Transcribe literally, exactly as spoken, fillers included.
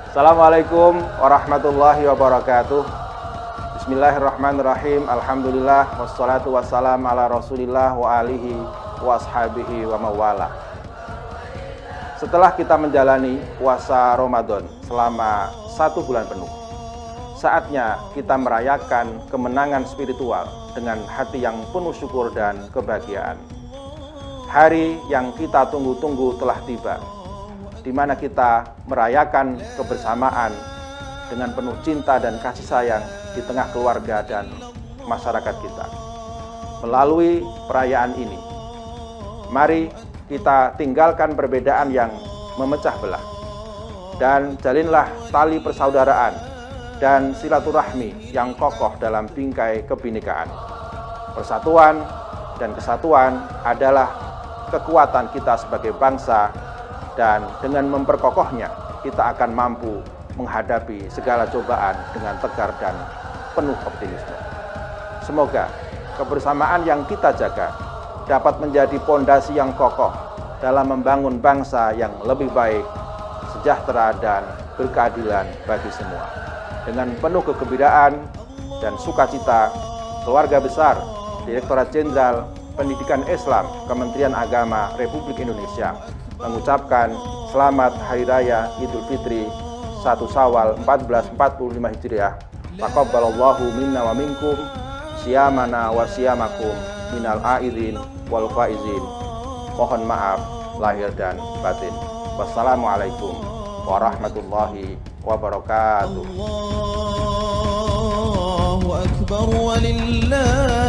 Assalamualaikum warahmatullahi wabarakatuh. Bismillahirrahmanirrahim. Alhamdulillah wassalatu wassalam ala Rasulillah wa alihi wa ashabihi wa mawala. Setelah kita menjalani puasa Ramadan selama satu bulan penuh, saatnya kita merayakan kemenangan spiritual dengan hati yang penuh syukur dan kebahagiaan. Hari yang kita tunggu-tunggu telah tiba, di mana kita merayakan kebersamaan dengan penuh cinta dan kasih sayang di tengah keluarga dan masyarakat kita. Melalui perayaan ini, mari kita tinggalkan perbedaan yang memecah belah dan jalinlah tali persaudaraan dan silaturahmi yang kokoh dalam bingkai kebinekaan. Persatuan dan kesatuan adalah kekuatan kita sebagai bangsa, dan dengan memperkokohnya kita akan mampu menghadapi segala cobaan dengan tegar dan penuh optimisme. Semoga kebersamaan yang kita jaga dapat menjadi pondasi yang kokoh dalam membangun bangsa yang lebih baik, sejahtera dan berkeadilan bagi semua. Dengan penuh kegembiraan dan sukacita, keluarga besar Direktorat Jenderal Pendidikan Islam Kementerian Agama Republik Indonesia mengucapkan selamat Hari Raya Idul Fitri satu Syawal seribu empat ratus empat puluh lima Hijriah. Taqabbalallahu minna wa minkum siyamana wa siyamakum minal aidin wal faizin. Mohon maaf lahir dan batin. Wassalamualaikum warahmatullahi wabarakatuh. Allahu akbar walillah.